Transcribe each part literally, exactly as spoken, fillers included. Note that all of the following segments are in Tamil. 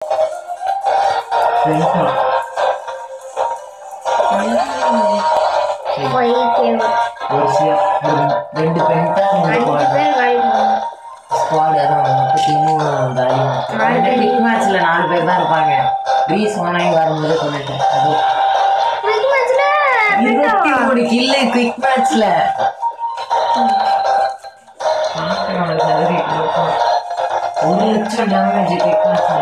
ரெண்டு பெண் ஸ்குவாட் அதான் டீமும் பிக் மேட்ச்ல நாலு பேர் தான் இருப்பாங்க. ரீஸ் ஒன்னாகி வரும்போது கொண்டுட்டேன். அது இருபத்தி மூணு கில்லு குவிக் மேட்ச்ல. ஒரு லட்சம் டேமேஜ் குவிக் மேட்ச்ல.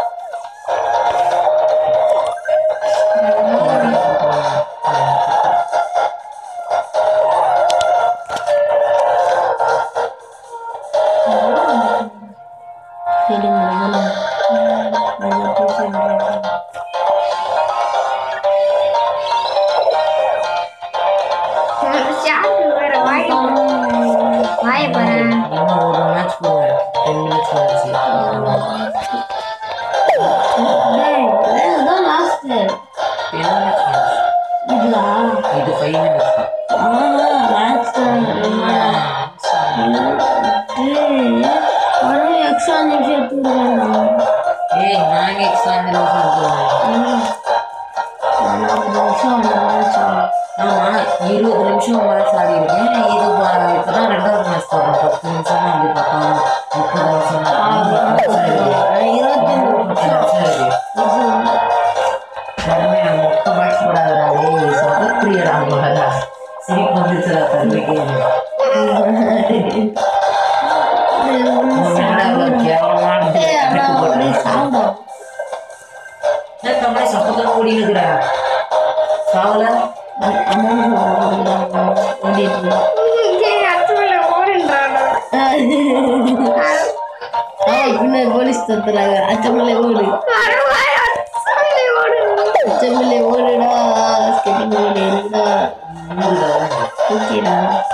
இருபது நிமிஷம் மேட்ச் ஆடி இருக்கேன். இது இப்பதான் ரெண்டாவது மேட்ச் போடுறேன். பத்து நிமிஷம் அப்படி பார்த்தோம். முப்பது நிமிஷம் இருபத்தி மூணு மொத்த மேட்ச் போடாதே சொதப்பிரியடா. சிரிப்பு வந்துச்சுடா தந்தைக்கு. தமிழை சப்பத்தான் ஓடி இருக்கிற சாவல போலீஸ் தத்துறாங்க. அச்சமலை ஓடு அச்சமலை ஓடுடா. ஸ்கேட்டிங் ஓடு ஓகேடா.